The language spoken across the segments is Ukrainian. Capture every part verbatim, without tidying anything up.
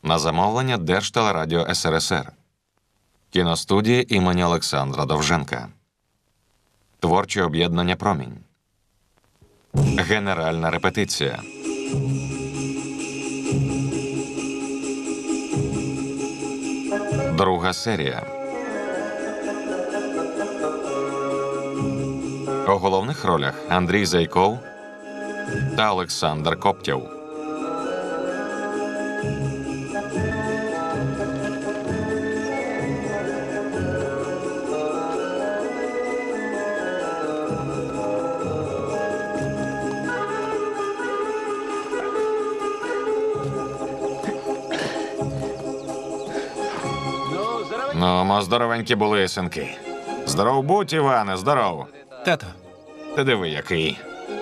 На замовлення Держтелерадіо ес ер ес ер. Кіностудії імені Олександра Довженка. Творче об'єднання «Промінь». Генеральна репетиція. Друга серія. У головних ролях Андрій Зайков та Олександр Коптєв. Ну, мо здоровенькі були, синки. Здоров будь, Іване, здоров. Тато. Ти диви, який.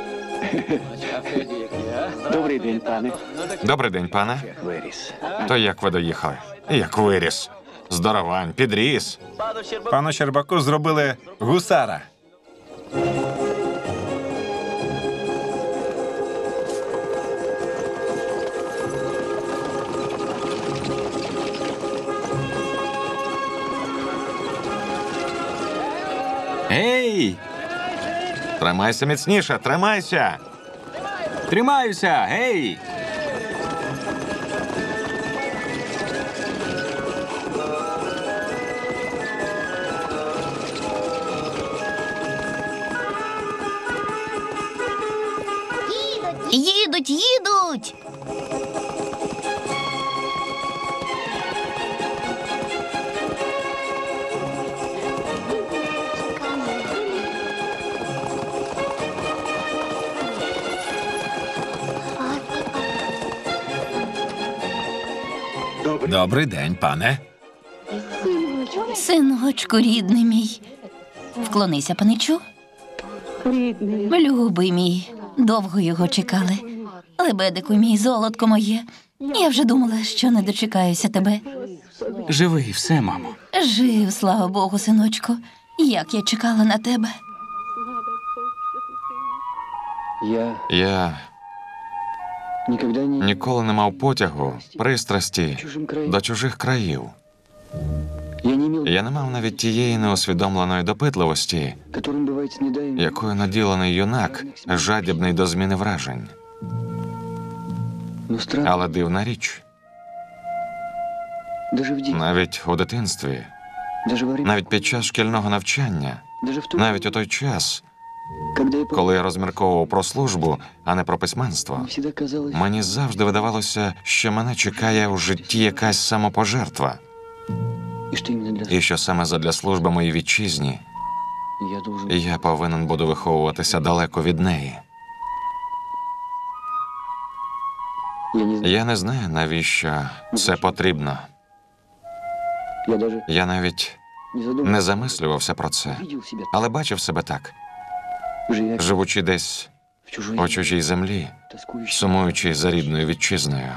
Добрий день, пане. Добрий день, пане. Виріс. То як ви доїхали? Як виріс. Здоровань, підріс. Пану Щербаку зробили гусара. Гей! Тримайся міцніше, тримайся. Тримаюся! Гей! Їдуть, їдуть! Добрий день, пане. Синочку рідний мій. Вклонися, паничу. Любий мій, довго його чекали. Лебедику мій, золотко моє. Я вже думала, що не дочекаюся тебе. Живий все, мамо. Жив, слава Богу, синочку. Як я чекала на тебе. Я Я ніколи не... ніколи не мав потягу, пристрасті Чужим країн. до чужих країв. Я не имел, Я не мав навіть тієї неусвідомленої допитливості, которым бывает снедаем. якою наділений юнак, жадібний до зміни вражень. Но странно, Але дивна річ, даже в день, навіть у дитинстві, даже во время, навіть під час шкільного навчання, даже в том, навіть у той час, когда я помню, коли я розмірковував про службу, а не про письменство, мне всегда казалось, мені завжди видавалося, що мене чекає у житті якась самопожертва, и что именно для і що саме задля служби моїй вітчизні я должен... я повинен буду виховуватися далеко від неї. Я не знаю, Я не знаю, навіщо це потрібно. я даже Я навіть не задумывался, не замислювався про це, видел себя, але бачив себе так, живя живучи десь в чужой, у чужій землі, тоскующей. сумуючи за рідною вітчизною.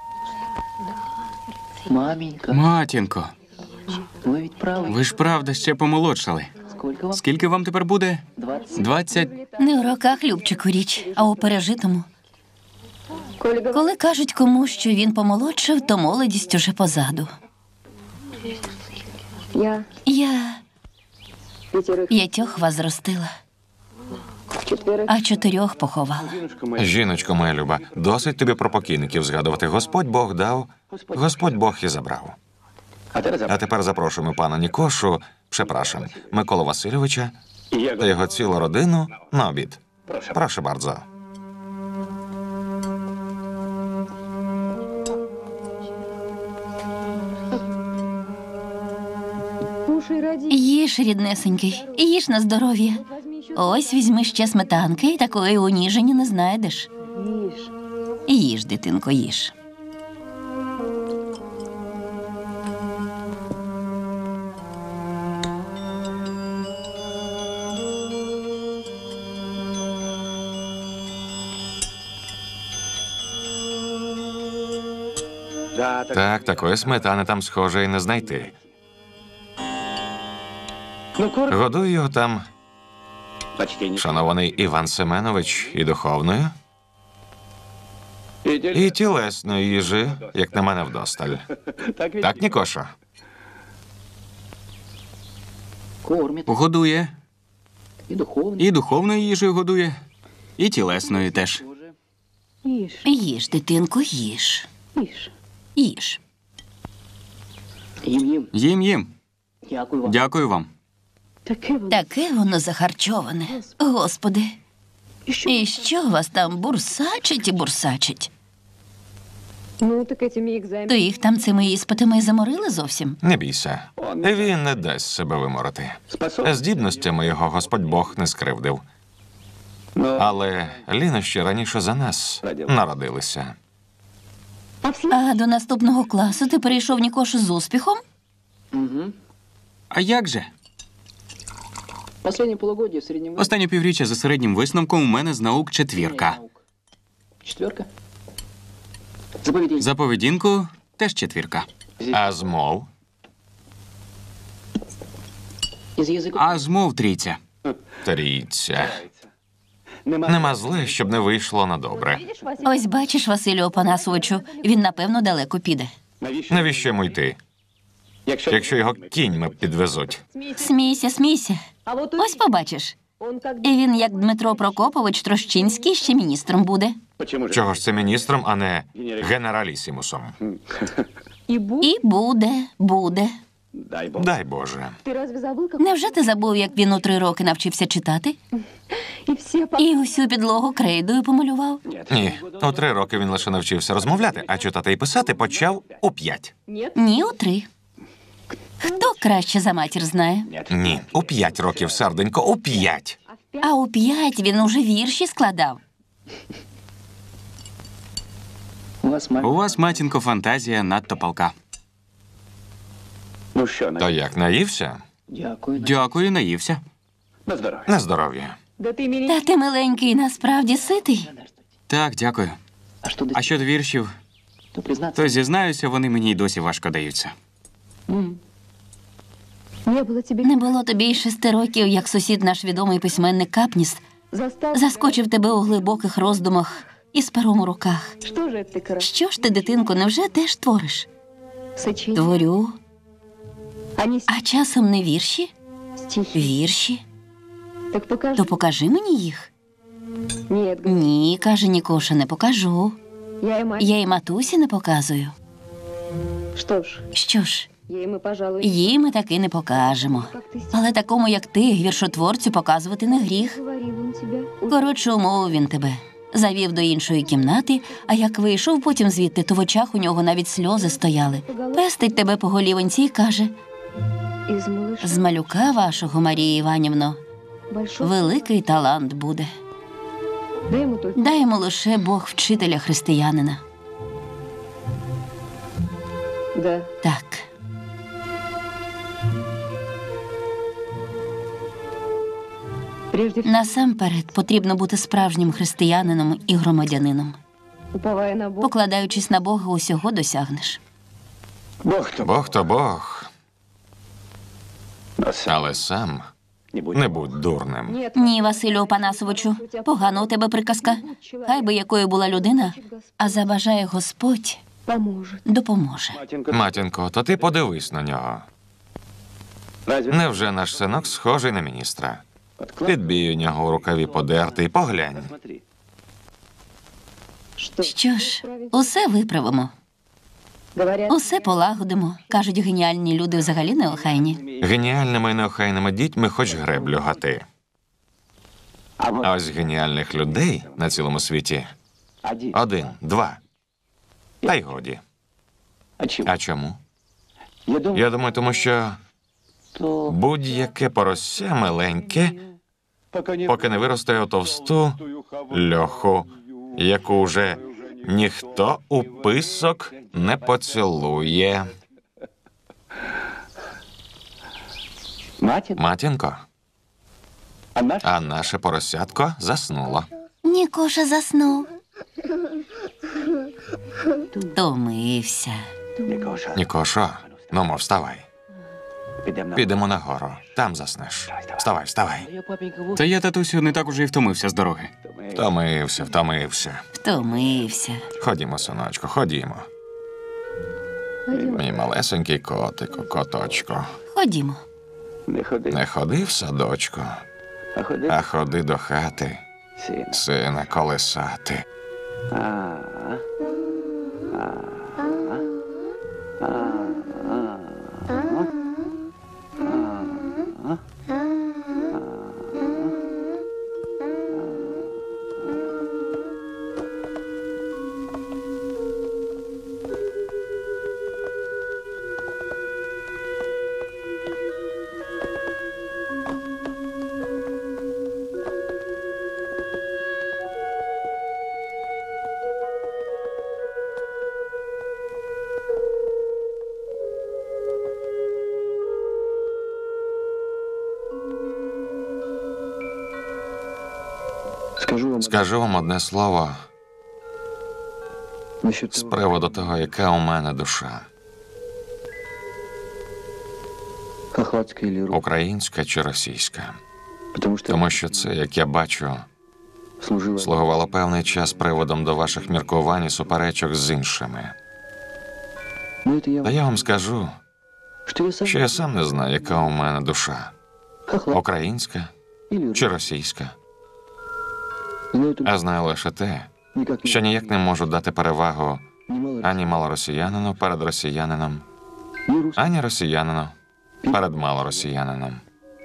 Маменька, Матінко, вы ведь правы. ви ж правда ще помолодшали. Сколько вам? Скільки вам тепер буде? Двадцать. Двадцять. Не у роках, Любчику, річ, а у пережитому. Коли кажуть кому, що він помолодшав, то молодість уже позаду. Я Я пятерых, п'ятьох вас зростила, четверых. а чотирьох поховала. Жіночко моя люба, досить тобі про покійників згадувати. Господь Бог дав, Господь Бог і забрав. А тепер запрошуємо пана Нікошу, прzepraszam, Миколу Васильовича та його цілу родину на обід. Прошу bardzo. Кушай, ради. Їж, ріднесенький, їж на здоров'я. Возьми еще. Ось візьми ще сметанки, такої уніжені не знайдеш. Ешь. Їж, дитинко, їж. Так, такої сметани там схоже і не знайти. Годує його там шанований Іван Семенович і духовною. І тілесної їжі, як на мене, вдосталь. Так, Нікошо? Кормит. Годує. И духовно. І духовною їжею годує, і тілесною теж. Ишь, Їж, дитинко, їж. ишь. Їж. Їм їм. Їм їм. Дякую вам. Дякую вам. Таке воно. Таке воно захарчоване. Господи. І що? І що вас там бурсачить і бурсачить? Ну, так этими экзаменами. То їх там цими іспитами і заморили зовсім? Не бійся. Він не дасть себе виморити. Здібностями його Господь Бог не скривдив. Але лінощі раніше за нас народилися. А до наступного класу ти перейшов, Нікошу, з успіхом? Угу. А як же? Последнее полугодие в среднем... Останнє півріччя за середнім висновком у мене з наук четвірка. Четверка. За поведение. За поведінку теж четвірка. А з мов? Из языка. А з мов трійця. Трійця. Нема зле, щоб не вийшло на добре. Ось бачиш, Василю Опанасовичу, він, напевно, далеко піде. Навіщо йому йти, якщо його кіньми підвезуть? Смійся, смійся. А вот Ось побачиш. он как І він, як Дмитро Прокопович Трощинський, ще міністром буде. Чого ж це міністром, а не генералісімусом? и бу. І буде, буде. Дай Боже. Ты разве забыл, как... Невже ти забув, як він у три роки навчився читати? И все по... І усю підлогу крейдою помалював? Ні, у три роки він лише навчився розмовляти, а читати і писати почав у п'ять. Нет? Ні, у три. Хто краще за матір знає? Ні, у п'ять років, серденько, у п'ять. А в пять... А у п'ять він уже вірші складав. У вас мать. У вас, матінко, фантазія надто палка. Ну що, То як, наївся? Дякую. Дякую, наївся. на здоров'я. На здоров'я. Да ты меня... Та ти, миленький, насправді ситий. Так, дякую. А что А щодо віршів, То признаться. то зізнаюся, вони мені й досі важко даються. М. Не было тебе... Не було тобі й шести років, як сусід наш відомий письменник Капніс Застал... заскочив тебе у глибоких роздумах із пером у руках. Что же это ты, короче? Що ж ти, дитинко, невже теж твориш? Сочинение. Творю. Они А часом не вірші? стихи. Вірші? Так покажи. То покажи мені їх. Нет, говорю, Ні, каже Нікоша, не покажу. я и мать. Я й матусі не показую. Что ж, Що ж, ей мы, пожалуй... їй ми таки не покажемо. Как ты с- Але такому, як ти, віршотворцю, показувати не гріх. говорил он тебя. Коротше, умовив він тебе. Завів до іншої кімнати, а як вийшов потім звідти, то в очах у нього навіть сльози стояли. Пестить тебе по голівонці і каже: Из малыша з малюка вашого, Марія Іванівно, большой... великий талант буде. Дай ему только... Дай йому лише Бог вчителя християнина. Да. Так. Прежде всего, Насамперед потрібно бути справжнім християнином і громадянином. уповая на Бога, Покладаючись на Бога, усього досягнеш. Бог то Бог то Бог, но сам але сам не будь. не будь дурним. нет, Ні, Василю Опанасовичу, погана у тебе приказка. Хай би якою була людина, а забажає Господь, поможет. допоможе. Матінко, Матінко, то ти подивись на нього. разве Невже наш синок схожий на міністра? Подклад- Підбій у нього у рукаві подертий, поглянь. Смотри. Что? Що ж, усе виправимо, Говорят, усе полагодимо. Кажуть, геніальні люди взагалі неохайні. Геніальними і неохайними дітьми хоч греблю гати. А вот А ось геніальних людей на цілому світі один. один, два. Та й годі. А чего? А чому? Я думаю, Я думаю, тому що что будь-яке порося миленьке, поки не виросте у товсту льоху, яку вже ніхто у писок не поцілує. матінко, Матінко, а наш а наше поросятко заснуло. Нікоша заснув. Томився. Нікоша. Нікошо, ну мов, вставай. Підемо на Підемо нагору, там заснеш. Вставай, вставай. Я, папенька, вот Та я, татусю, не так уже й втомився з дороги. Втомився, втомився. Втомився. Ходімо, синочку, ходімо. Мій малесенький котику, коточку. Ходімо. Не ходи, Не ходи в садочку, а ходи. а ходи до хати, Сина. сина колесати. А, а, а, а. Скажу вам Скажу вам одне слово насчет з того, приводу того, яка у мене душа. хохватская или русская, Українська чи російська. потому что Тому що це, як я бачу, служила слугувало певний час приводом до ваших міркувань і суперечок з іншими. Но это я Та вам, я вам скажу, что я сам що я сам не знаю, яка у мене душа. хохлат Українська или чи російська. знаю только А знаю лише те, никак не що ніяк не можу дати перевагу немало ані малоросіянину перед росіянином, ни русских, ані росіянину перед малоросіянином.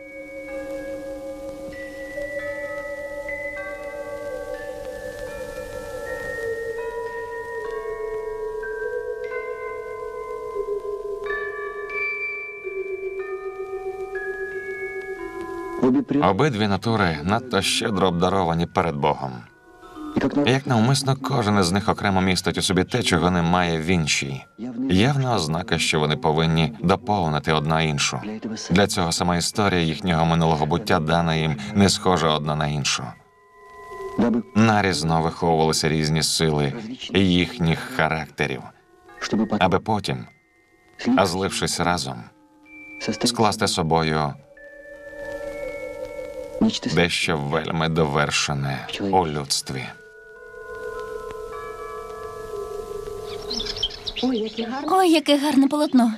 обе природы, Обидві натури надто щедро обдаровані перед Богом. и как І народ як навмисно кожен із них окремо містить у собі те, чого немає в іншій. явный Явна ознака, що вони повинні доповнити одна іншу. для этого сам. Для цього сама історія їхнього минулого буття дана їм не схожа одна на іншу. Дабы, Нарізно виховувалися різні сили їхніх характерів, чтобы потом аби потім, а злившись разом, составить скласти собою нечто дещо вельми довершене у людстві. Ой, яке гарне полотно.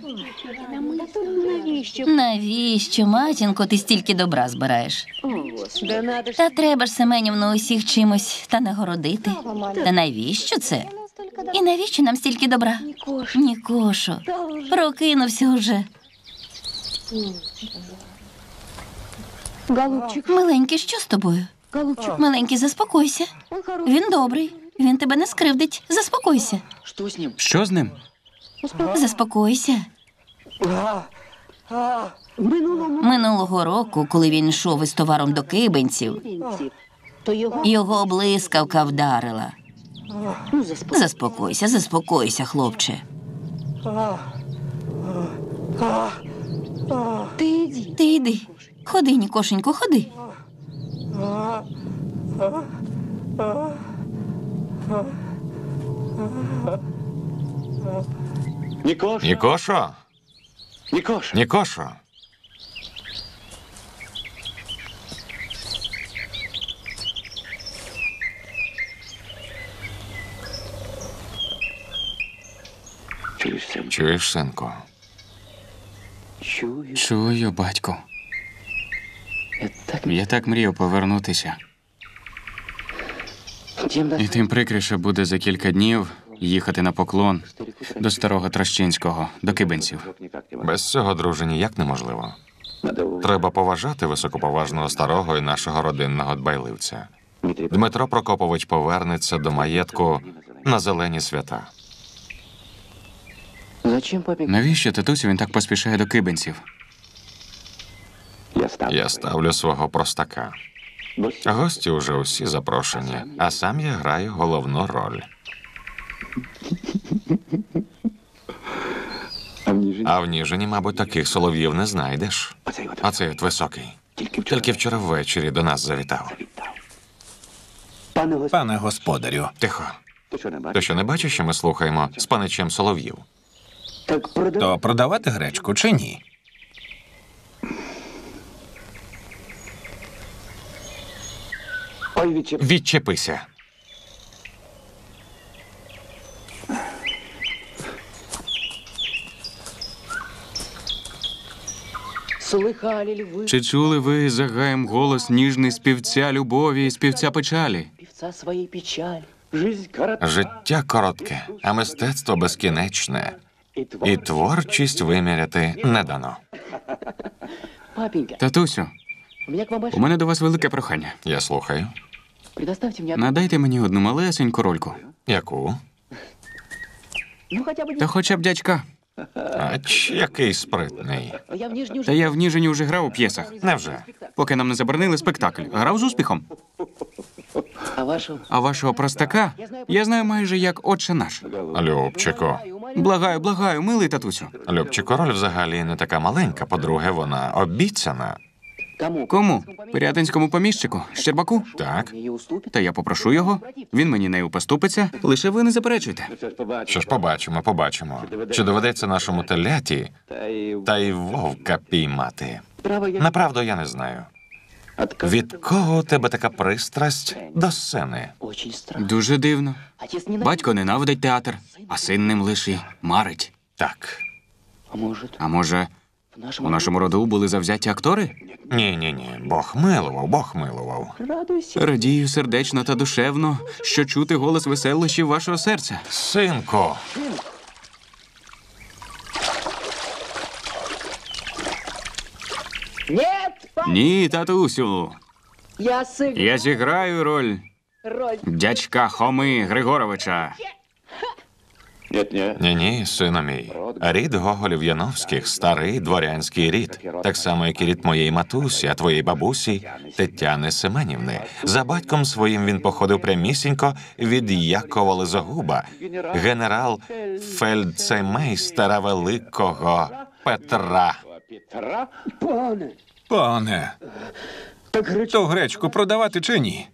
Навіщо, матінко, ти стільки добра збираєш? Да надо ж. Та треба ж Семенівну усіх чимось та нагородити. Та навіщо це? І навіщо нам стільки добра? Нікошо, прокинувся уже. Голубчик, Миленький, що з тобою? голубчик, Миленький, заспокойся. он хороший. Він добрий. Він тебе не скривдить. Заспокойся. Что с ним? Що з ним? Заспокойся. Минулому Минулого року, коли він йшов із товаром до кибенців, пенсі, то його його блискавка вдарила. ну, заспокій. Заспокойся, заспокойся, хлопче. Ти йди. Ти йди. Ходи, Нікошенько, ходи. Нікош, Нікошо! Нікош. Нікошо! Чуєш, син? Чуєш, синку? Чую. Чую, батьку. Я так Я так мріяв повернутися. тим І тим прикріше буде за кілька днів їхати на поклон до старого Трощинського, до кибенців. Без цього, друже, ніяк неможливо. Треба поважати високоповажного старого і нашого родинного дбайливця. Дмитро Прокопович повернеться до маєтку на зелені свята. Зачем папе? Навіщо татусю він так поспішає до кибенців? Я ставлю. Я ставлю свого простака. Гості уже усі запрошені, а сам я граю головну роль. А в Ніжині? А в Ніжині, мабуть, таких солов'їв не знайдеш. Оцей от. А цей от високий. Тільки вчора. Тільки вчора ввечері до нас завітав. Пане Господь, Пане господарю, Тихо. ти що не Ти бачиш? що не бачиш, що ми слухаємо з паничем солов'їв? Так продай. то продавати гречку чи ні? Ой, відчеп. Відчепися. Слыхали ли вы Чи чули ви за гаєм голос ніжний співця любові і співця печалі? певца своей печали? Жизнь коротка, Життя коротке, а мистецтво безкінечне. и І творчість виміряти не дано. Папенька, Татусю, у меня к вам у большое. мене до вас велике прохання. Я слухаю. Предоставьте мне... Надайте мені одну малесеньку рольку. Яку? Ну, хотя бы... Та хоча б дядька. Ач, який спритний. не- Я в Нижнюю... Та я в Ніжині вже грав у п'єсах. Невже? Поки нам не заборонили спектакль. Грав з успіхом. А вашу... А вашого простака я знаю майже як отче наш. Любчику. Благаю, благаю, милий татусю. Любчику, роль взагалі не така маленька. По-друге, вона обіцяна. Кому? Кому? Пирятинському поміщику? Щербаку? Так? Ей уступит? Та я попрошу його. Він мені нею поступиться. Лише ви не заперечуйте. Що ж, побачимо, побачимо. Чи доведеться нашому теляті та й вовка піймати? Право, я... Направду я не знаю. Від кого у тебе така пристрасть до сцени? Очень странно. Дуже дивно. Отец не... Батько ненавидить театр, а син ним лише марить. Так. А может, А може, в нашем... у нашому роду були завзяті актори? Ні, ні, ні. Бог милував, Бог милував. Радуйся. Радію сердечно та душевно, що чути голос веселощів вашого серця. Синку, Нет, пап, Ні, татусю, я сыграю я зіграю роль роль. дядька Хоми Григоровича. Нет-нет. ні-ні, сину мій. Рід Гоголів Яновських – старий дворянський рід. Так само, як і рід моєї матусі, а твоєї бабусі Тетяни Семенівни. За батьком своїм він походив прямісінько від Якова Лизогуба, генерал фельдцеймейстера Великого Петра. Петра? Пане, Пане, так греч... то гречку продавати чи ні?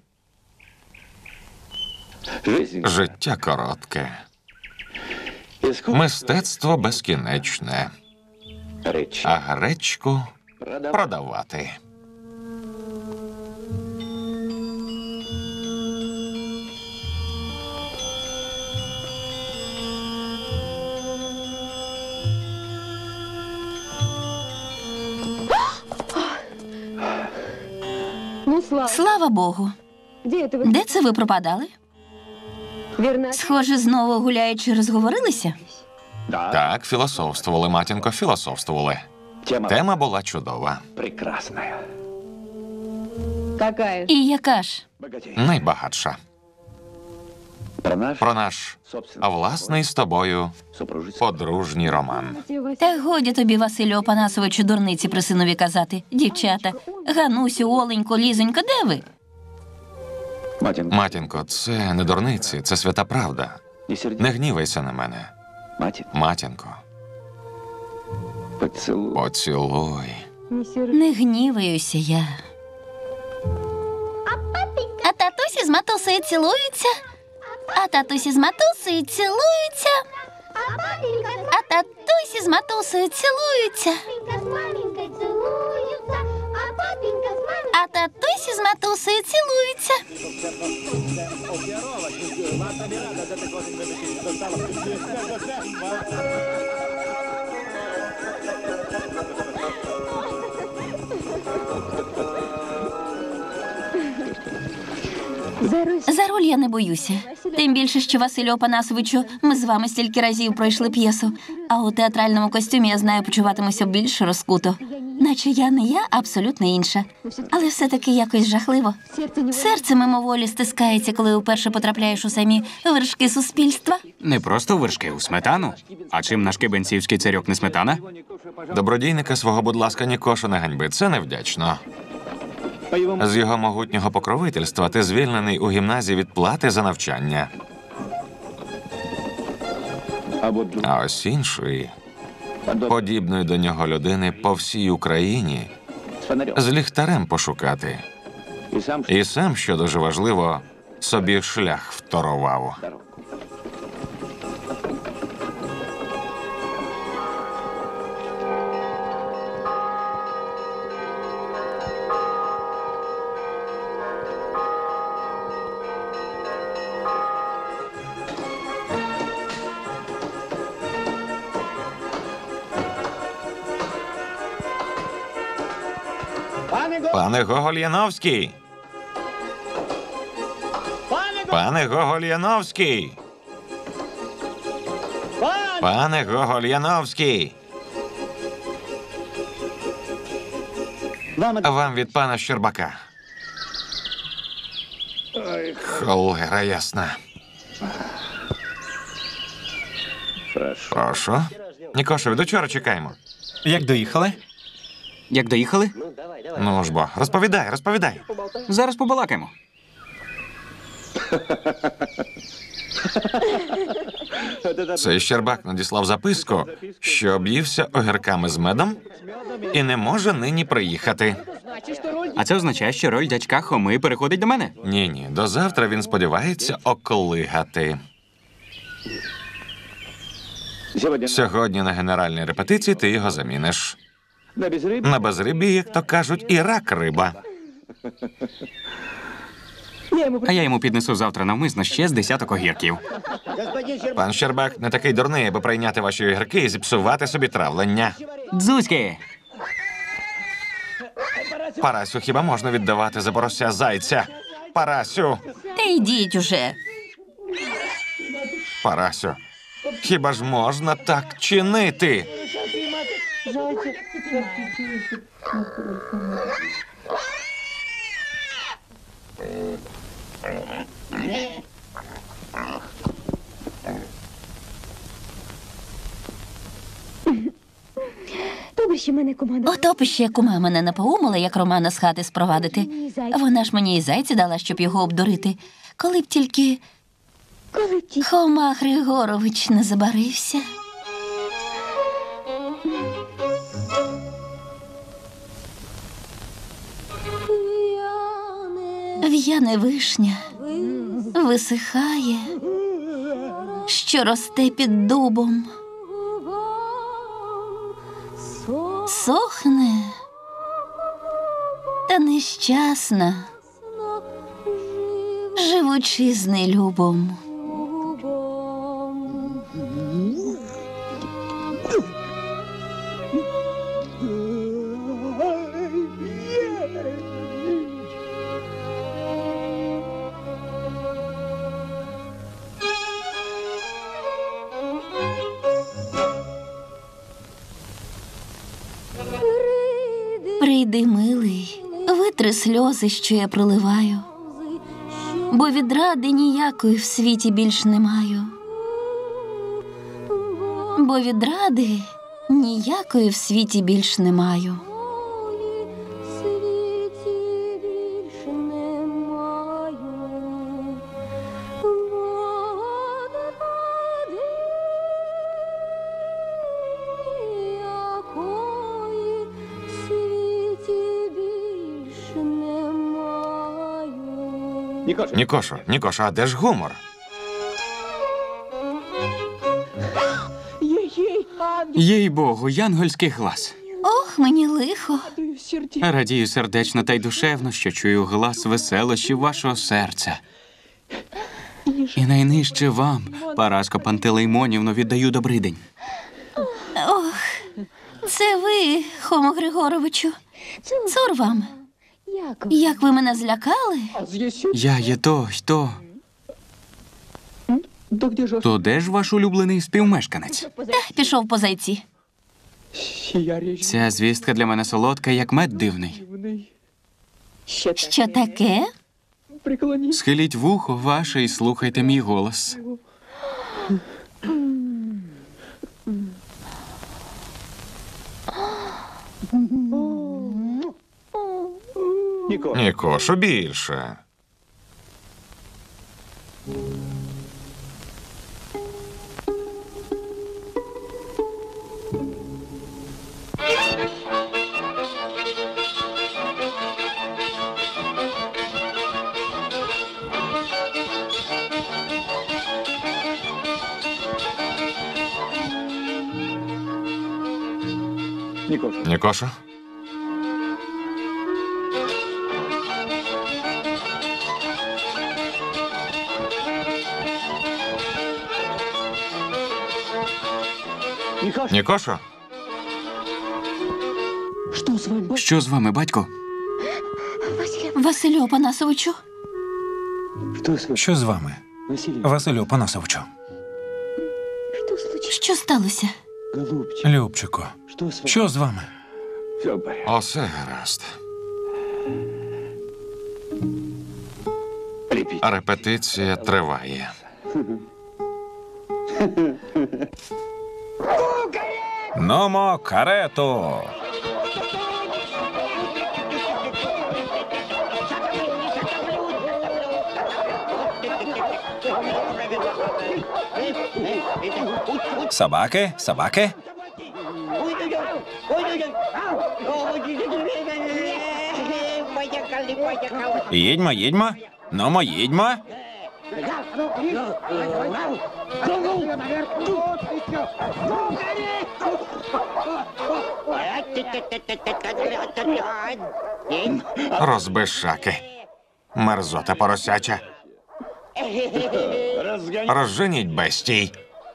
Жизнь Життя коротке, искусство мистецтво безкінечне, речи. а гречку Продав... продавати. Ну, Слава, Слава Богу. где это вы? Де це ви пропадали? Верно. Схоже, знову гуляючи, розговорилися? Да. Так, філософствували, матінко, філософствували. Тема, Тема була чудова. прекрасная. Какая же? І яка ж? Богатей. Найбагатша. Про наш Про наш собственный власний з тобою супружеский. подружній роман. Та годі тобі, Василю Опанасовичу, дурниці при синові казати. Дівчата, Ганусю, Оленько, Лізонько, де ви? Матінко, Матінко, це не дурниці, це свята правда. не сердись. Не гнівайся на мене. Матінко, Матінко, поцілуй. поцілуй. Не сердись. Не гніваюся я. А татусі з матусею цілуються. А татусі з матусею цілуються. А татусі з матусею цілуються. А татусі з матусею цілуються. Зарусь. За роль я не боюся. Тим більше, що Василю Опанасовичу, ми з вами стільки разів пройшли п'єсу. А у театральному костюмі, я знаю, почуватимуся більш розкуто. Наче я не я, а абсолютно інша. Але все-таки якось жахливо. Сердце не Серце мимоволі стискається, коли вперше потрапляєш у самі вершки суспільства. Не просто у вершки, у сметану. А чим наш кибенцівський царьок не сметана? Добродійника свого, будь ласка, нікошу не ганьби. Це невдячно. З його могутнього покровительства ти звільнений у гімназії від плати за навчання. Або А ось іншої, подібної до нього людини по всій Україні, з фонарем. з ліхтарем пошукати. І сам І сам, що дуже важливо, собі шлях вторував. дорогу. Пане Гоголь Яновський! Пане Гоголь Яновський! Пане Гоголь Яновський! Вам від пана Щербака. Холера ясна. Прошу. Нікоша, від учора чекаємо. Як доїхали? Як доїхали? Ну ж бо, розповідай, розповідай. Зараз побалакаємо. Цей Щербак надіслав записку, що об'ївся огірками з медом і не може нині приїхати. А це означає, що роль дядька Хоми переходить до мене. Ні-ні, до завтра він сподівається оклигати. Сьогодні на генеральній репетиції ти його заміниш. На безрыбье. На безрибі, як то кажуть, і рак риба. А я йому піднесу завтра навмисно ще з десяток огірків. Пан Щербак не такий дурний, аби прийняти ваші огірки і зіпсувати собі травлення. Дзузьки! Парасю, хіба можна віддавати за порося зайця? Парасю! Та йдіть уже. Парасю, хіба ж можна так чинити? То би ще мене команда. Ото б ще кума мене напоумила, як Романа з хати спровадити. Вона ж мені і зайця дала, щоб його обдурити. Коли б тільки Коли ті Хома Григорович не забарився. В'яне вишня висихає, що росте під дубом. Сохне та нещасна, живучи з нелюбом. Прийди, милий, витри сльози, що я проливаю, бо відради ніякої в світі більш не маю. Бо відради ніякої в світі більш не маю. Никоша. Нікошо, Нікошо, а де ж гумор? Їй богу, янгольський глас. Ох, мені лихо. Радію сердечно та й душевно, що чую глас веселощів вашого серця. І найнижче вам, Параско Пантелеймонівно, віддаю добрий день. Ох, це ви, Хомо Григоровичу. Цур вам. як? Як ви мене злякали? Я є той, то. Да где же То де ж ваш улюблений співмешканець? Та пішов по зайці. сия речь? Ця звістка для мене солодка, як мед дивний. Що таке? Преклони. Схиліть вухо ваше і слухайте мій голос. Никоша. Нікошо, більше. Никоша. Нікошо? Никоша. Нікошо? Что с вами? Що з вами, батько? Василю Опанасовичу. Что с вами, Що з вами, Василий? Василю Панасовичу? Что случилось? Що сталося? Голубчик, Любчику, что с вами? що з вами? Все в порядке. Усе гаразд. Репетиция. Репетиція триває. Номо карету! Собаки, собаки. Їдьмо, їдьмо. Номо, їдьмо. Розбишаки. Мерзота поросяча. Розженіть бестій.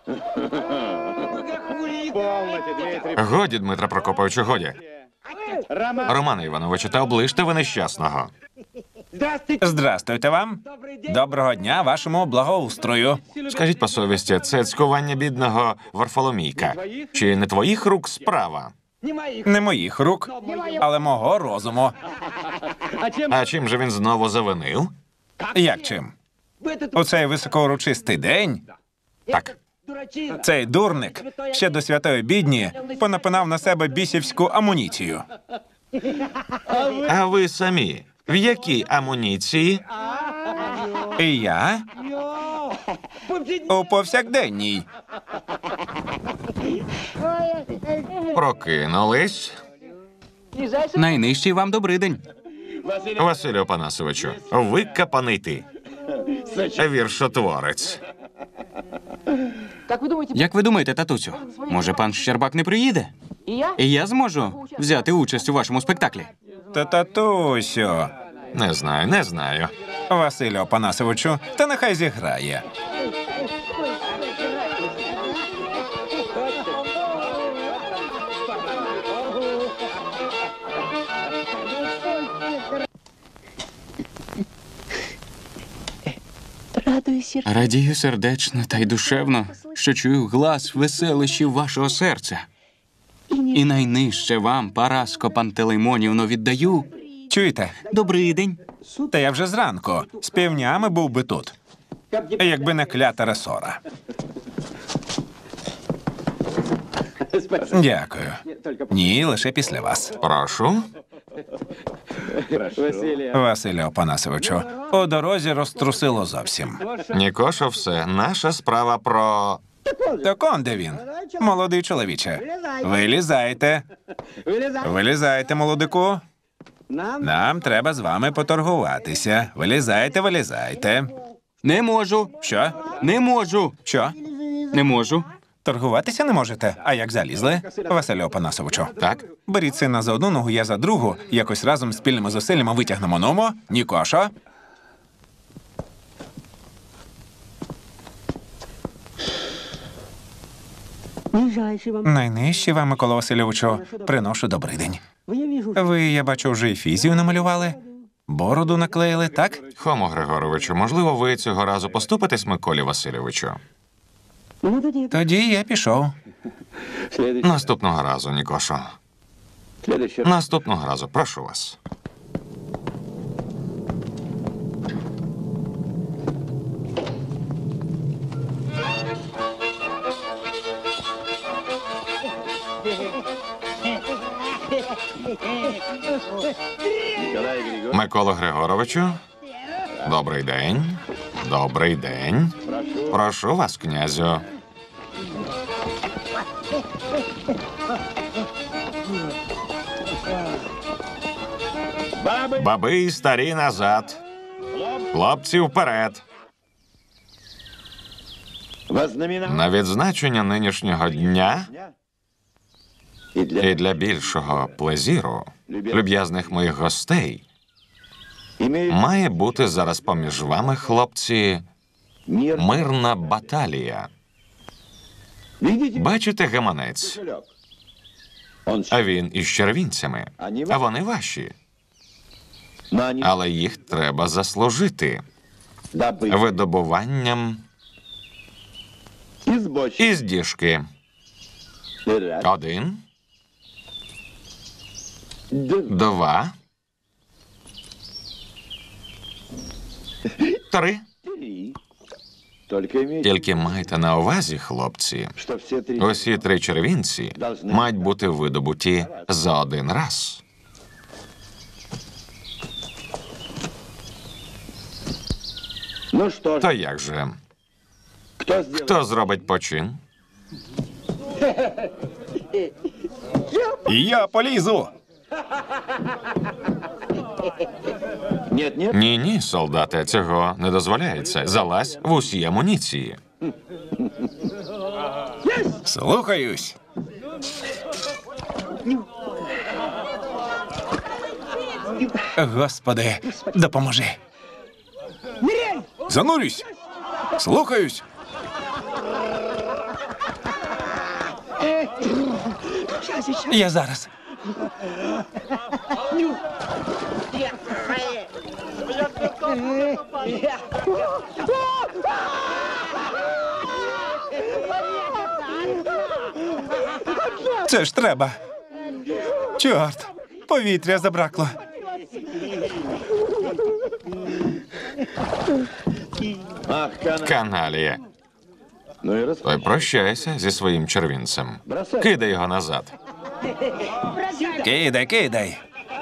Годі, Дмитра Прокоповичу, годі. Романе Івановичу, та оближте ви нещасного. Здрастуйте вам. Доброго дня вашому благоустрою. Скажіть по совісті, це цькування бідного Варфоломійка. Чи не твоїх рук справа? Не моїх рук, але мого розуму. А чим же він знову завинив? Як чим? У цей високоурочистий день Так, цей дурник ще до святої бідні понапинав на себе бісівську амуніцію. а ви самі в якій амуніції? І я у повсякденній. Прокинулись. Найнижчий вам добрий день. Василю Опанасовичу, викопаний ти. Віршотворець. Як ви думаєте, татусю, може пан Щербак не приїде? І я зможу взяти участь у вашому спектаклі? Та татусю, Не знаю, не знаю. Василю Опанасовичу, та нехай зіграє. Радуюсь, Радію сердечно та й душевно, що чую глас веселощів вашого серця. І найнижче вам, Параско Пантелеймонівно, віддаю. Чуєте? Добрий день. Та я вже зранку. З півнями був би тут. Якби не клята ресора. Дякую. Ні, лише після вас. Прошу. Василий. Василю Опанасовичу, у дорозі розтрусило зовсім. Нікошо, все. Наша справа про... Так он де він? Молодий чоловіче. Вилізайте. Вилізайте, молодику. Нам треба з вами поторгуватися. Вилізайте, вилізайте. Не можу. Що? Не можу. Що? Не можу. Торгуватися не можете? А як залізли? Василю Опанасовичу. Так? Беріть сина за одну ногу, я за другу. Якось разом спільними зусиллями витягнемо Номо. Нікошо. Ближайший вам. Найнижче вам, Микола Васильовичу, приношу добрий день. Я вижу, Ви, я бачу, вже і фізію намалювали? Бороду наклеїли, так? Хомо Григоровичу, можливо, ви цього разу поступитесь Миколі Васильовичу? ну тоді Тоді я пішов. Следующий. Наступного разу, Нікошо. Следующий. Наступного разу, прошу вас. Николай Григорьевич. Микола Григоровичу, добрий день. Добрий день. Прошу вас, князю. Бабы. Баби і старі назад. Хлопці вперед. Вознаменовать. На відзначення нинішнього дня И для і для більшого плезіру люб'язних моїх гостей имеет має бути зараз поміж вами, хлопці, мир. мирна баталія. Видите? Бачите гаманець? Кошелек. Он А він із червінцями, а вони ваші. Но они але їх треба заслужити добыть видобуванням из бочки. із діжки. Раз, Один, два, два, три. три. Только имейте, Тільки майте на увазі, хлопці, что все три усі три червінці мають бути видобуті за один раз. Ну что ж, То як же? кто сделает? Хто зробить почин? Я полізу. Нет, нет. Ні, ні, солдате, цього не дозволяється. Залазь в усі амуніції. Слухаюсь. Господи, допоможи. Занурюсь. Слухаюсь. Я зараз. Це ж треба. Чорт, повітря забракло. Ах, кана. Каналія. Ну и раз. Той прощайся зі своїм червінцем. Бросай. Кидай його назад. Кидай, кидай.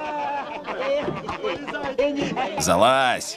Залазь.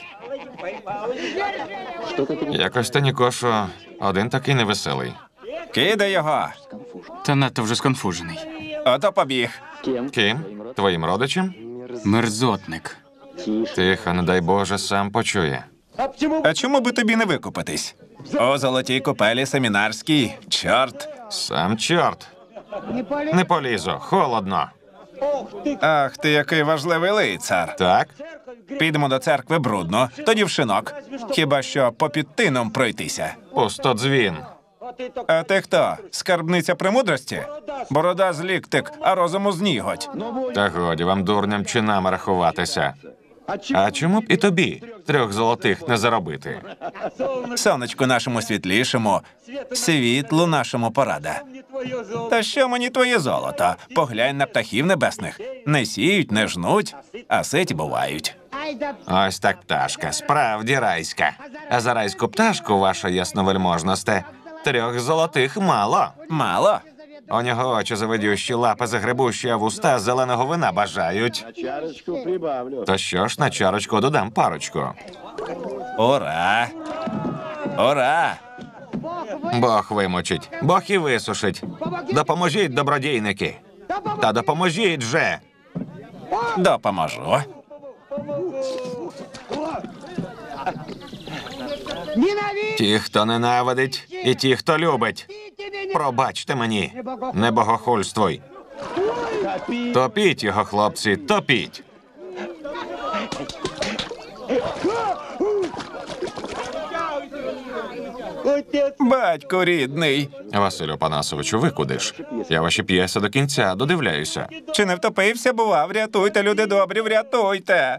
Якось ти, Нікошо, один такий невеселий. Кидай його. Та надто вже сконфужений. Ото побіг. Ким? Твоїм родичем? Мерзотник. Тихо, не дай Боже, сам почує. А почему? А чому би тобі не викупатись? О золотій купелі семінарській. Чорт. Сам чорт. Не полізу, холодно. Ах, ти який важливий лицар. Так? Підемо до церкви брудно, тоді в шинок. Хіба що попід тином пройтися. Пустодзвін. А ти хто? Скарбниця премудрості? Борода з ліктик, а розуму з ніготь. Та годі вам, дурням, чинами рахуватися. А чему? А чому б і тобі трьох золотих не заробити? Сонечку нашому світлішому, світлу нашому порада. Та що мені твоє золото? Поглянь на птахів небесних. Не сіють, не жнуть, а ситі бувають. Ось так пташка, справді райська. А за райську пташку, ваша ясновельможносте, трьох золотих мало. Мало? У нього очі завидющі, лапи загребущі, а вуста зеленого вина бажають. На чарочку прибавлю. То що ж, на чарочку додам парочку. Ура! Ура! Бог вимочить, Бог і висушить. Допоможіть, добродійники. Та допоможіть же. Допоможу. Ті, хто ненавидить, і ті, хто любить. Пробачте мені, не богохульствуй. Топіть його, хлопці, топіть. Батько рідний. Василю Панасовичу, ви куди ж? Я ваші п'єси до кінця додивляюся. Чи не втопився, бува? Врятуйте, люди добрі, врятуйте.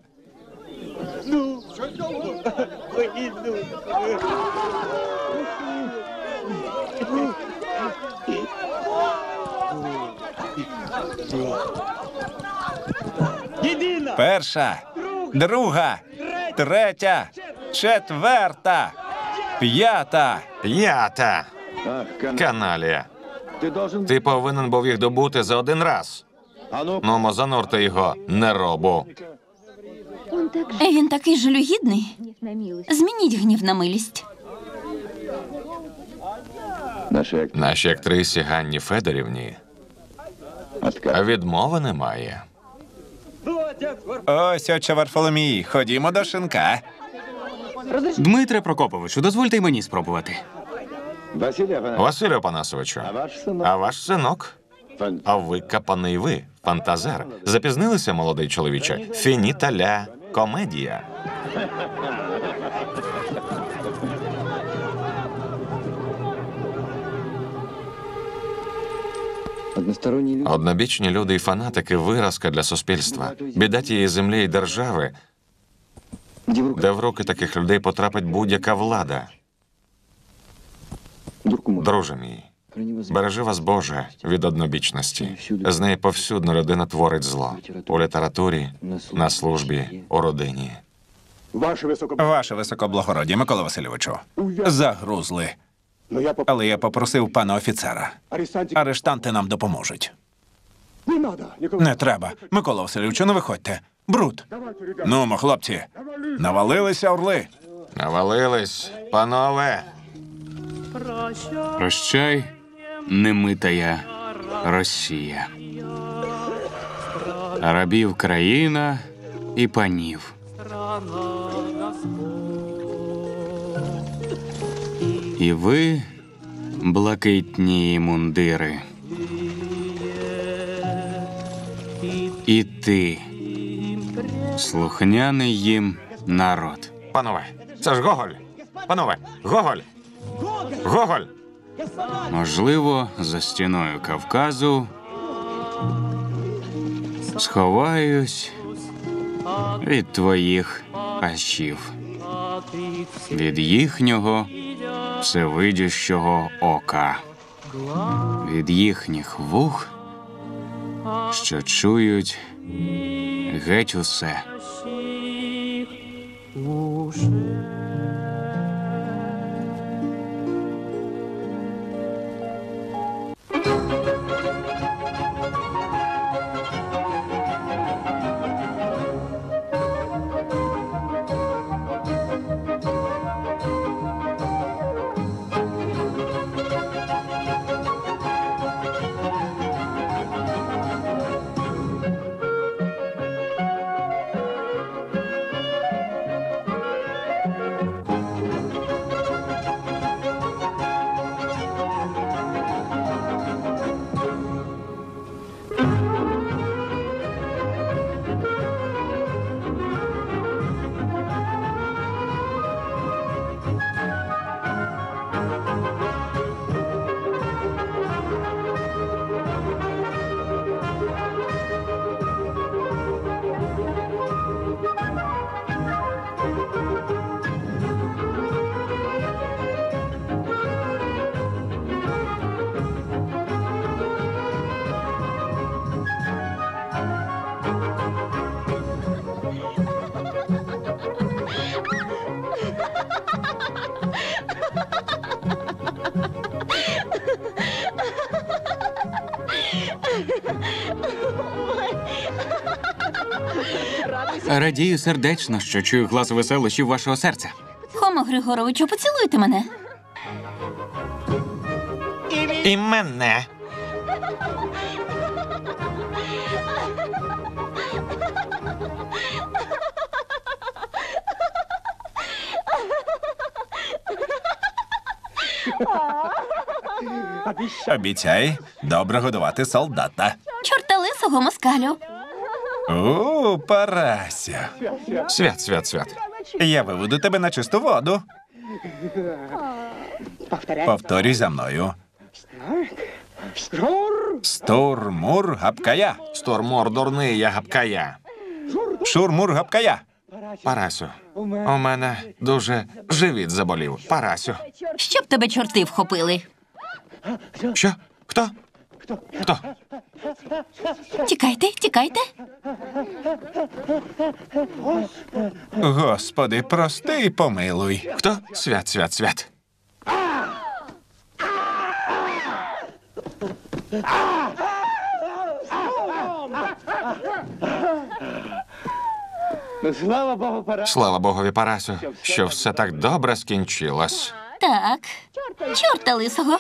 Перша, друга, третя, четверта, п'ята. П'ята Ах, кана. каналія. Ты должен... Ти повинен був їх добути за один раз. А ну, Ну, занурте його, не робу. Він такий жалюгідний. Змініть гнів на милість. наши Нашій актрисі Ганні Федорівні отказ. відмови немає. Ось, отче Варфоломій, ходімо до шинка. Дмитре Прокоповичу, дозвольте й мені спробувати. Василий Афанасьевич, Василю Панасовичу, а ваш сынок? а ваш синок? Фан- А викопаний ви, фантазер. Запізнилися, молодий чоловіче? Фініта ля комедія. Односторонние люди. Однобічні люди і фанатики – виразка для суспільства. Біда тієї землі і держави де в руки таких людей потрапить будь-яка влада. Друже мій, бережи вас, Боже, від однобічності. З неї повсюдно людина творить зло. У літературі, на службі, у родині. Ваше високоблагородіє, Микола Васильовичу, загрузли. Але я попросив пана офіцера. Арештанти нам допоможуть. Не треба. Микола Васильовичу, не виходьте. Брут. Нумо, хлопці, навалилися орли. Навалились, панове. Прощай, немитая Росія. Рабів країна і панів. І ви, блакитні мундири. І ти, слухняний їм народ. Панове, це ж Гоголь. Панове, Гоголь. Гоголь. Можливо, за стіною Кавказу сховаюсь від твоїх пащів, від їхнього всевидющого ока, від їхніх вух, що чують геть усе. Радію сердечно, що чую глас веселощів вашого серця. Хомо Григоровичу, поцілуйте мене. І мене. Обіцяй добре годувати солдата. Чорта лисого, москалю. О, Парася. Свят, свят, свят. Я виведу тебе на чисту воду. Повторюй за мною. Стур-мур гапкая. Стормор дурний, я гапкая. Шур-мур гапкая. Парасю, у мене дуже живіт заболів. Парасю. Щоб тебе чорти вхопили. Що? Хто? Хто? Тікайте, тікайте. Господи, прости і помилуй. Хто? Свят, свят, свят. Слава Богу, пора. Слава Богові, Парасю, що все так добре скінчилось. Так. Чорта лисого.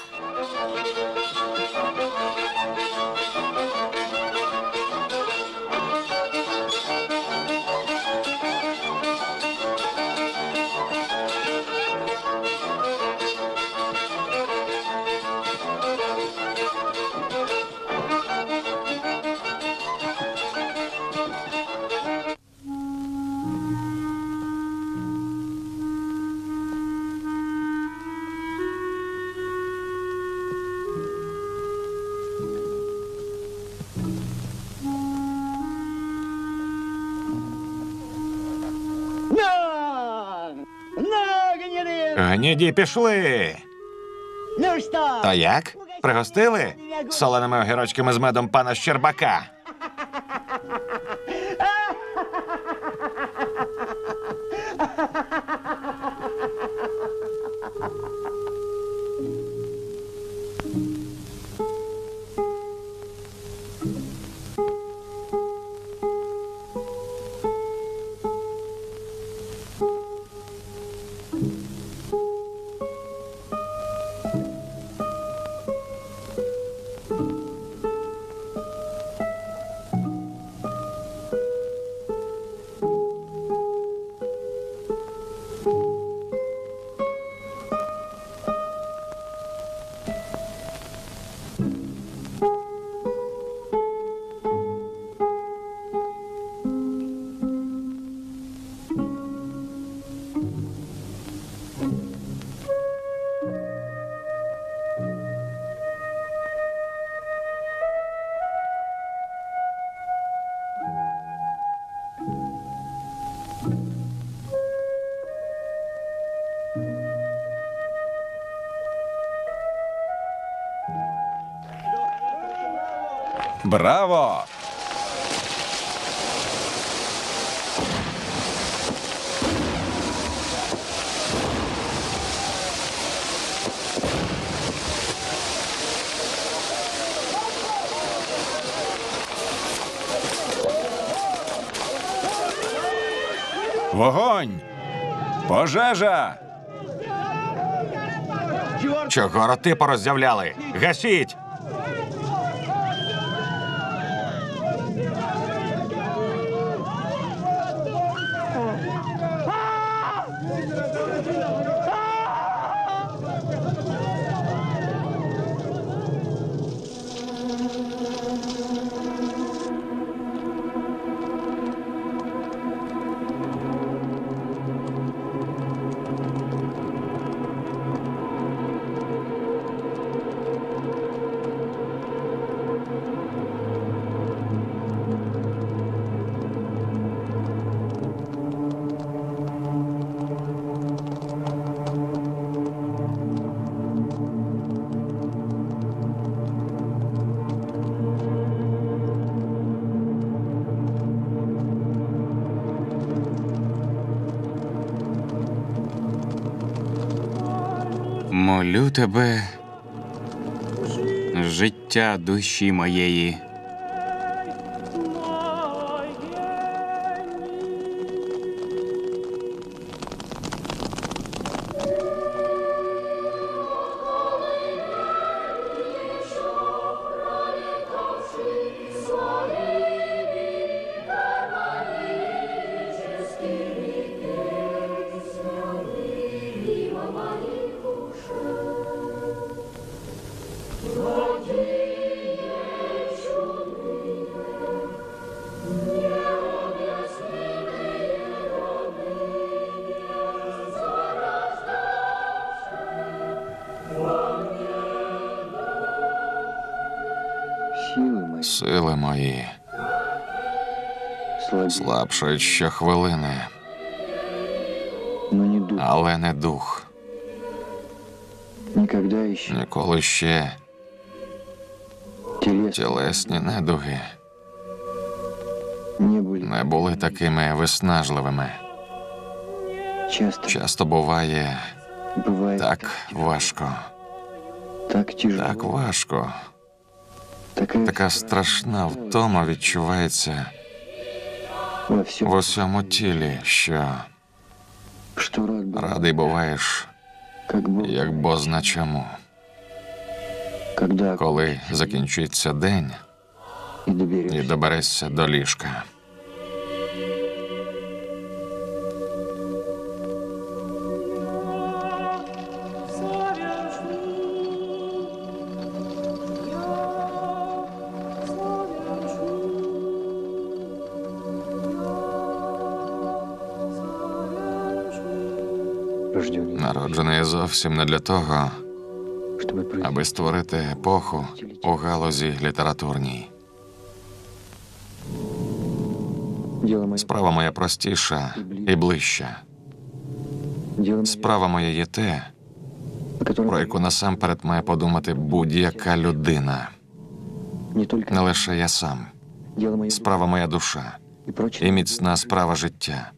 Гніді пішли. Ну что? То як? Пригостили? Соленими огірочками з медом пана Щербака. Браво! Вогонь! Пожежа! Чого роти пороззявляли? Гасіть! Молю тебе, життя душі моєї. Силы мои Сили мої слабее, слабшають щохвилини, но не дух. але не дух. Никогда еще Ніколи ще телесные тілесні недуги не были. не були такими виснажливими. Часто Часто буває бывает так важко, так тяжело. так важко. Такая Така страшна втома відчувається во всем, в усьому тілі, що что рад был, радий буваєш, как Бог, як бозна чому. когда Коли закінчиться день и і доберешься. доберешся до ліжка. Рожденный, Народжений зовсім не для того, чтобы произвести аби створити епоху у галузі літературній. дело мое. Справа моя простіша і ближча. Дело мое, Справа моя є те, о котором про яку насамперед має подумати будь-яка людина. не только Не лише я сам. дело мое Справа моя душа и прочее. і міцна справа життя.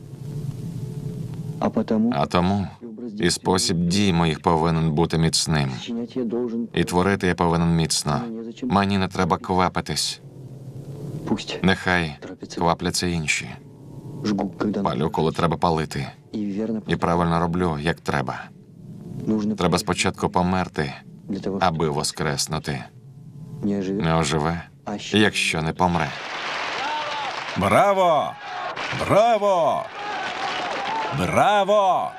А потому А тому і спосіб дій моїх повинен бути міцним. сочинять я должен. І творити я повинен міцно. Мені не треба квапитись. Пусть Нехай торопится. квапляться інші. Жгу, когда Палю, коли треба палити. и верно І правильно роблю, як треба. нужно Треба спочатку померти, для того, аби воскреснути. чтобы не оживет. Не оживе, А ще якщо не помре. Браво! Браво! Браво!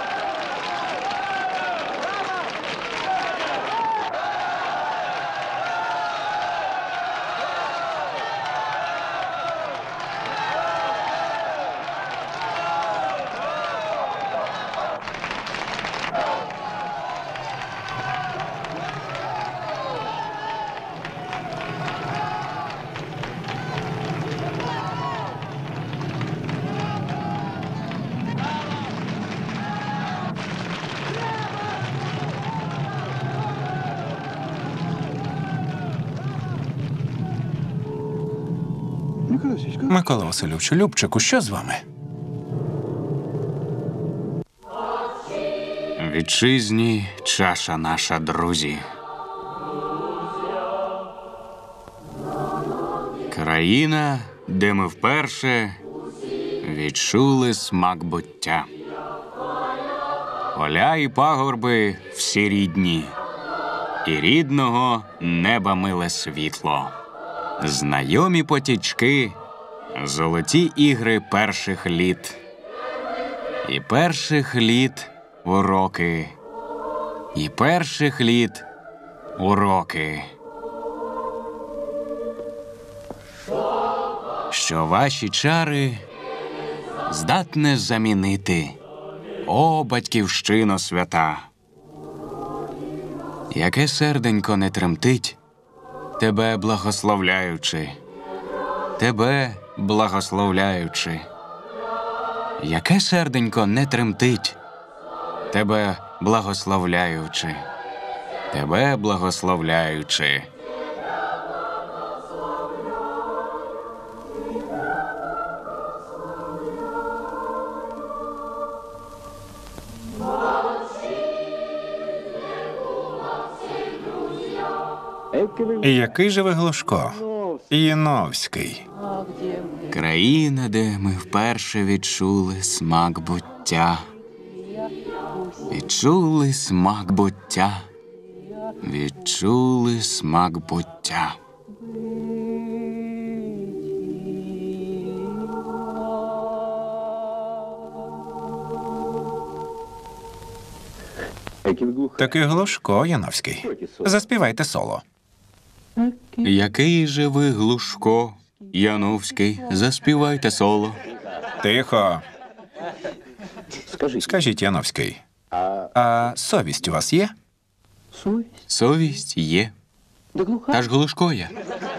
Микола Васильовичу, Любчику, що з вами? Вітчизні чаша наша, друзі. Країна, де ми вперше відчули смак буття. Поля і пагорби всі рідні, і рідного неба миле світло. Знайомі потічки, золоті ігри перших літ. І перших літ уроки, і перших літ уроки. Що ваші чари здатне замінити, о, батьківщино свята. Яке серденько не тремтить, тебе благословляючи, тебе благословляючи. Яке серденько не тремтить, тебе благословляючи, тебе благословляючи. І який же ви Глушко? Яновський. Країна, де ми вперше відчули смак буття. Відчули смак буття. Відчули смак буття. Такий Глушко, Яновський. Заспівайте соло. Який же ви Глушко, Яновський, заспівайте соло. Тихо. Скажіть, Яновський, а совість у вас є? Совесть? Совість є, Да глуха. та ж Глушко я.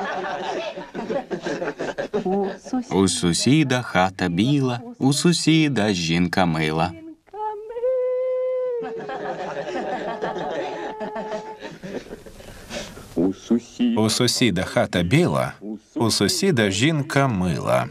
О, сосед. У сусіда хата біла, у сусіда жінка мила. У сусі. У сусіда хата біла, у сусіда жінка мила.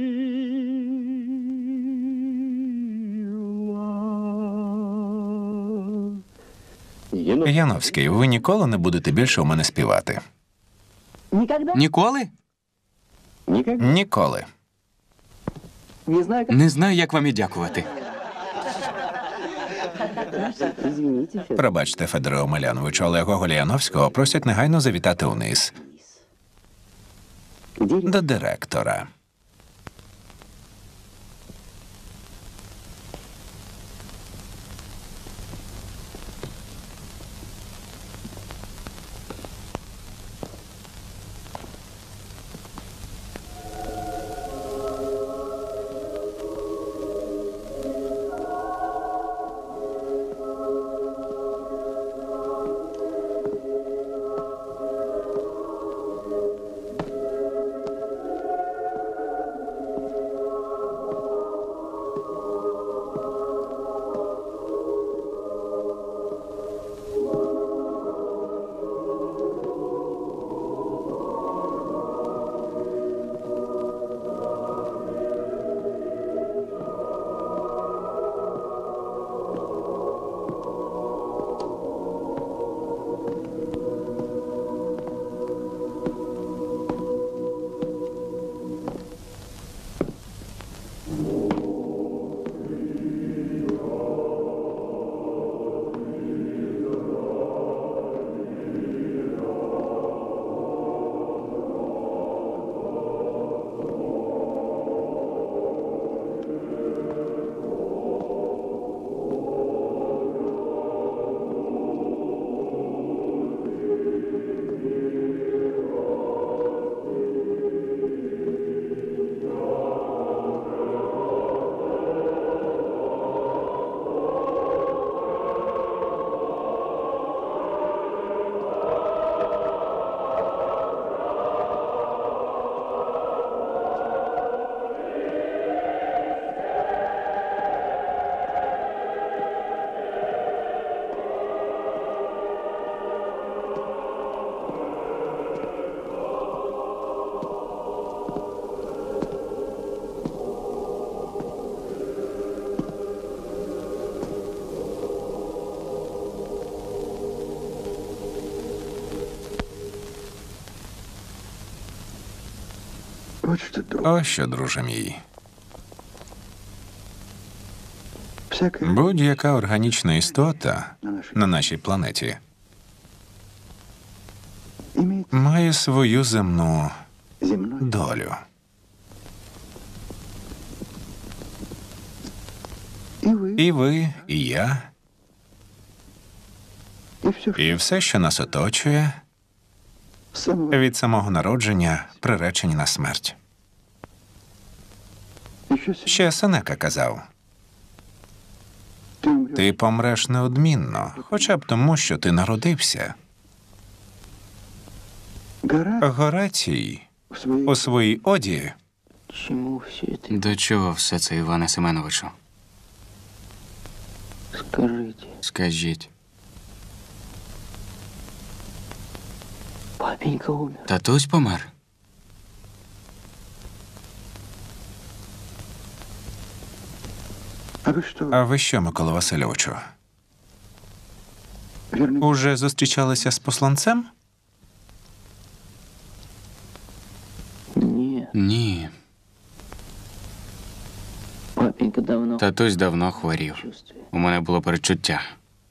Яновський, ви ніколи не будете більше у мене співати. Никогда Ніколи? Ніколи. не знаю, как... Не знаю, як вам і дякувати. Извините, Федор. Пробачте, Федоре Омеляновичу, але Гоголя Яновського просять негайно завітати униз. До директора. Ось що, друже мій. Будь-яка органічна істота на нашій планеті має свою земну долю. І ви, і я, і все, що нас оточує, від самого народження приречені на смерть. Ще Сенека казав, ти помреш неодмінно, хоча б тому, що ти народився. Горацій у своїй оді Чему все это? До чого все це, Іване Семеновичу? Скажите, Скажіть. папенька умер. Татусь помер? А ви що, Микола Васильовичу? Уже зустрічалися з посланцем? Не, Ні. папенька давно Татусь давно хворів. чувствует. У мене було перечуття.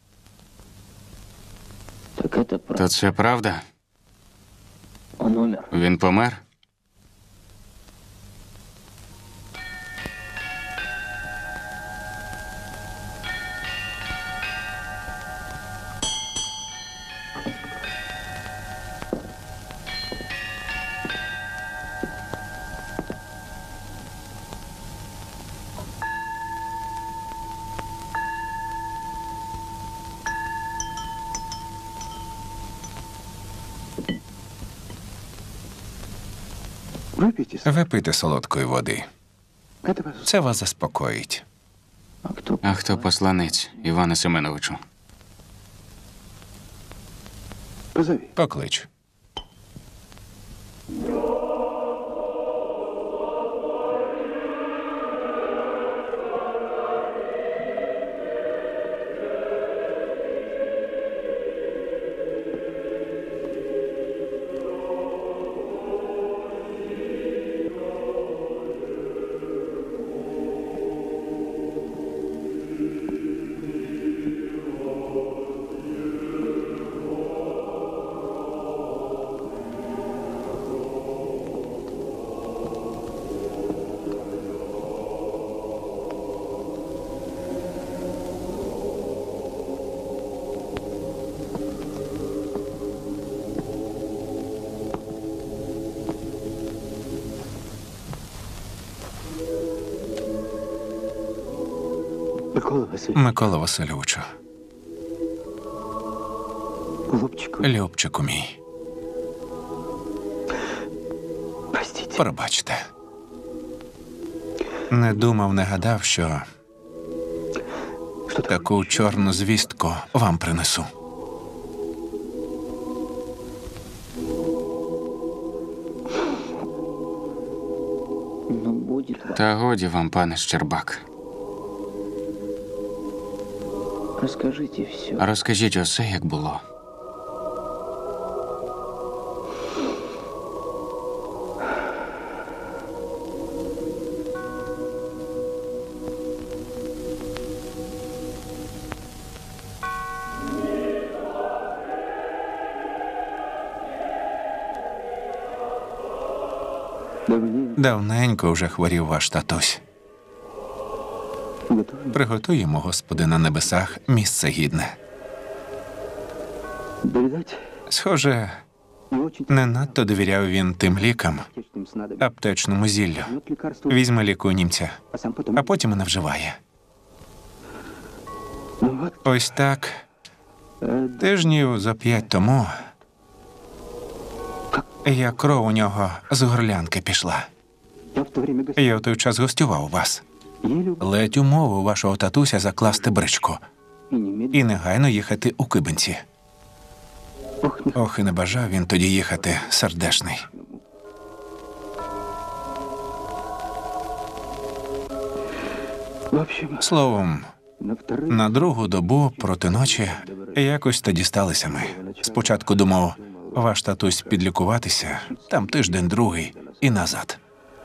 Так это правда. То це правда? Он умер. Він помер? Випийте солодкої води. Це вас заспокоїть. А кто? А хто посланець, Іване Семеновичу? Поклич. Микола Васильевич. Микола Васильовичу, Голубчику, Любчику мій, простите. пробачте. Не думав, не гадав, що Что таку чорну звістку вам принесу. Ну, будет вам. Та годі вам, пане Щербак. Расскажите все. Розкажіть усе, як було. Давненько вже хворів ваш татусь. Готовы? Приготуй йому, Господи, на небесах місце гідне. Передать? Схоже, Не очень не надто довіряв він тим лікам, течным снадобьем. аптечному зіллю. Пьет лекарство, Візьме ліку німця, а сам потом... а потім і не вживає. Ну вот, Ось так, э, тижнів за п'ять тому, як кров у нього з горлянки пішла. я в то время гостил. Я в той час гостював у вас. Еле Ледь умовив вашого татуся закласти бричку и немедленно. і негайно їхати у Кибинці. Ох, не Ох, і не бажав він тоді їхати, сердешний. В общем, Словом, на второй... на другу добу проти ночі якось тоді сталися ми. Спочатку думав, ваш татусь підлікуватися, там тиждень другий і назад.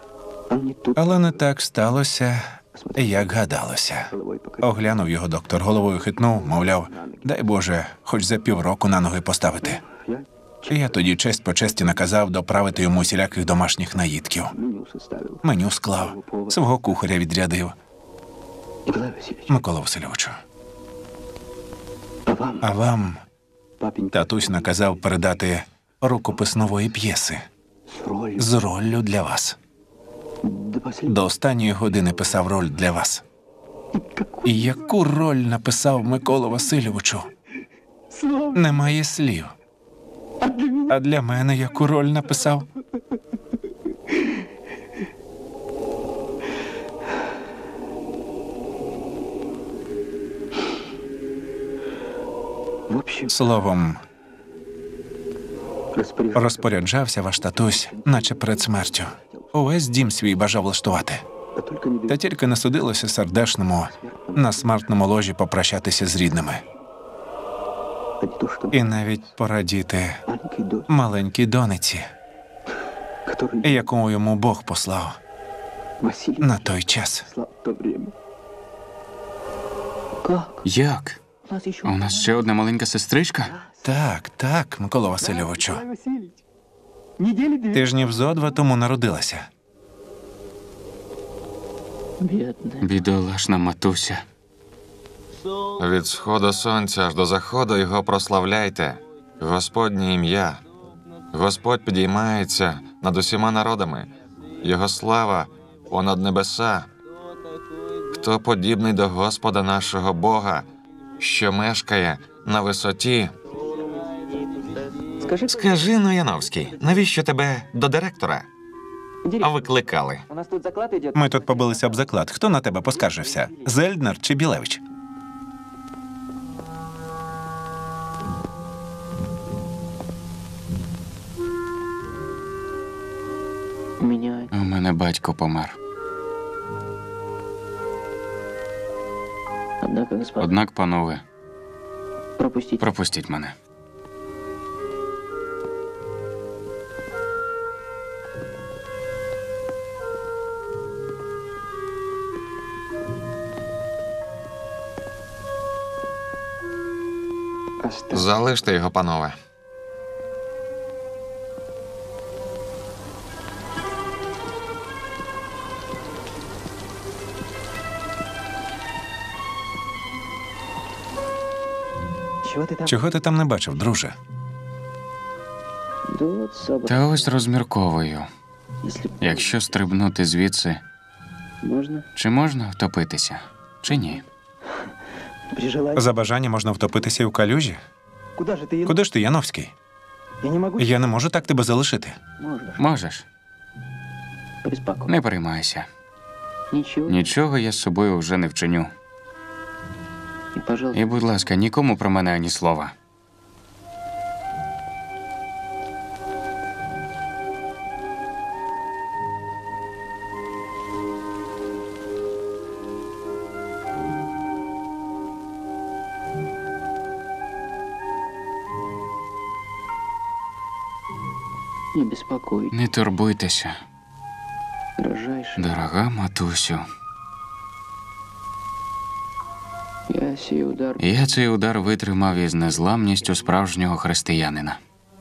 А не тут Але не так сталося, як гадалося. головой покачал. Оглянув його доктор, головою хитнув, мовляв, дай Боже, хоч за півроку на ноги поставити. Я Я тоді честь по честі наказав доправити йому усіляких домашніх наїдків. меню составил. Меню склав, свого кухаря відрядив. Николай Васильевич, Микола Васильовичу, а вам, а вам папенька, татусь наказав передати рукопис нової п'єси с ролью з роллю для вас. до последнего. До останньої години писав роль для вас. Какой І яку роль написав Миколу Васильовичу? слава! Немає слів. А для меня А для мене яку роль написав? в общем Словом, распоряжался. розпоряджався ваш татусь, наче перед смертю. Увесь дім свій бажав влаштувати. Да только не Та без тільки не судилося сердешному на смертному ложі попрощатися з рідними. а не то, что І навіть порадіти маленький дочь, маленькій дониці, который яку йому Бог послав Василий на той час. слав в то время. Как? Як? У нас еще... У нас ще одна маленька сестричка? Так, так, Микола Васильовичу. Николай Васильевич, недели две. Тижнів зо два тому народилася. Бедная. Бідолашна матуся. Від сходу сонця аж до заходу його прославляйте. Господнє ім'я. Господь підіймається над усіма народами. Його слава понад небеса. Хто подібний до Господа нашого Бога, що мешкає на висоті? Скажи, Скажи, ну, Яновський, навіщо тебе до директора директор, викликали? у нас тут заклад идет. Ми тут побилися об заклад. Хто на тебе поскаржився? Зельднер чи Білевич? У меня У мене батько помер. однако, господин, Однак, панове, пропустите. пропустіть мене. Оставь. Залиште його, панове. Чего ты там? Чого ти там не бачив, друже? Да вот собрал. Та ось розмірковую. Если Якщо стрибнути звідси, можно, чи можна втопитися, чи ні? при желании. За бажання можна втопитися і в калюжі? Куда же ты едешь? Куди ж ти, Яновський? Я не могу. Я не можу так тебе залишити. Можно. Можеш, Беспокойно. не переймайся. Ничего. Нічого я з собою вже не вчиню. И, пожалуйста, І, будь ласка, нікому про мене ані слова. не беспокойтесь, Не турбуйтеся, дорожайший. дорога матусю. Я сей удар Я цей удар витримав із незламністю справжнього християнина.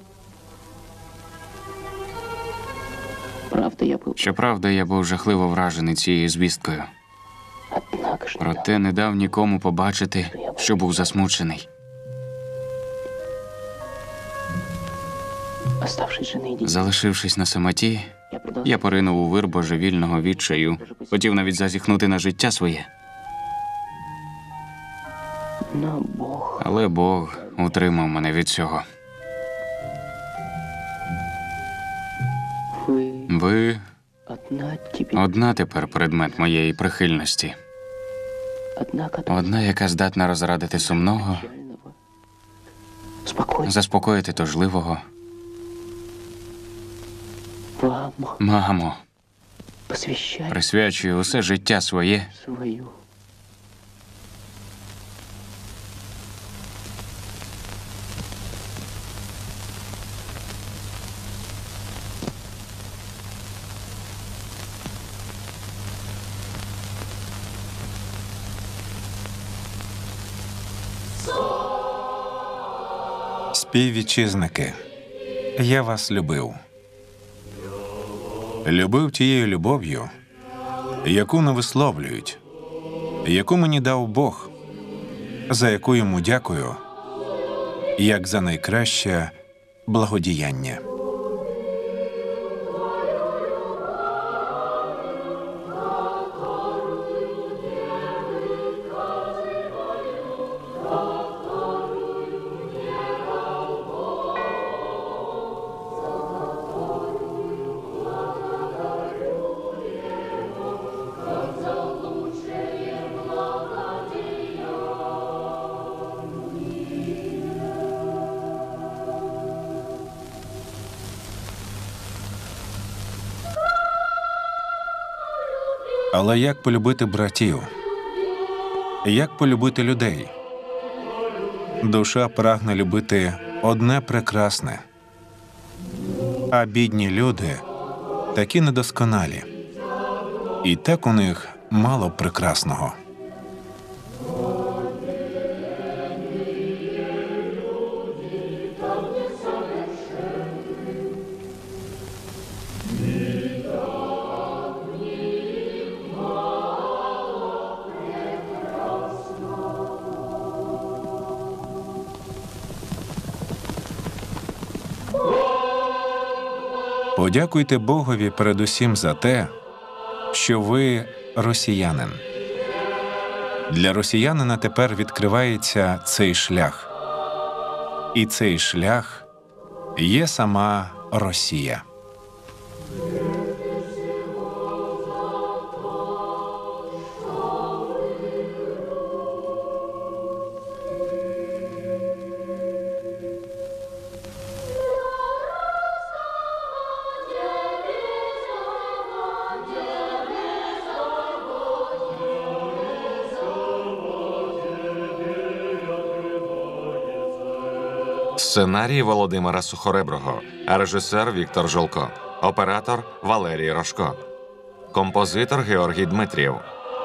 правда я был. Щоправда, я був жахливо вражений цією звісткою. Однако ж не дал. Проте не дав нікому побачити, що був засмучений. Оставшись же наедине, Залишившись на самоті, я продолжал. я поринув у вир божевільного відчаю. Хотів навіть зазіхнути на життя своє. Но Бог Але Бог утримав мене від цього. вы Ви одна тебе, одна тепер предмет моєї прихильності. однако так Одна, яка здатна розрадити сумного, печального. Спокойно. заспокоїти тужливого. Вам Мамо, посвящаю присвячую усе життя своє свою. Співвітчизники, я вас любив. Любив тією любов'ю, яку не висловлюють, яку мені дав Бог, за яку йому дякую, як за найкраще благодіяння. Але як полюбити братів? Як полюбити людей? Душа прагне любити одне прекрасне. А бідні люди такі недосконалі. І так у них мало прекрасного. Подякуйте Богові передусім за те, що ви росіянин. Для росіянина тепер відкривається цей шлях. І цей шлях є сама Росія. Сценарій Володимира Сухореброго, режисер Віктор Жолко, оператор Валерій Рожко, композитор Георгій Дмитрієв.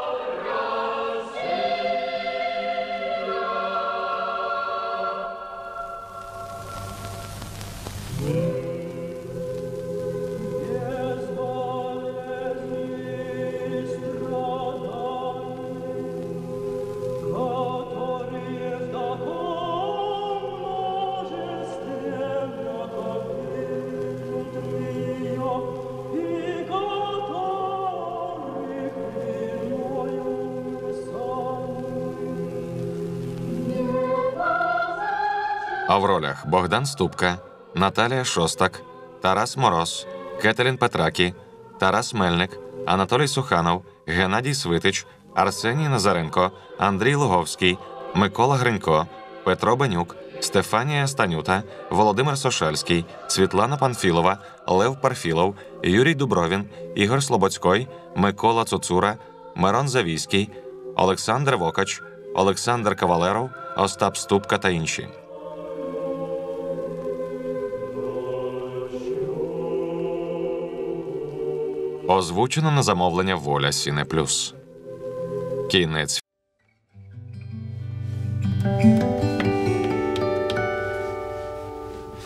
А в ролях Богдан Ступка, Наталія Шостак, Тарас Мороз, Кетелін Петракі, Тарас Мельник, Анатолій Суханов, Геннадій Свитич, Арсеній Назаренко, Андрій Луговський, Микола Гринько, Петро Бенюк, Стефанія Станюта, Володимир Сошельський, Світлана Панфілова, Лев Парфілов, Юрій Дубровін, Ігор Слободський, Микола Цуцура, Мирон Завійський, Олександр Вокач, Олександр Кавалеров, Остап Ступка та інші. Озвучено на замовлення Воля Сіне Плюс. Кінець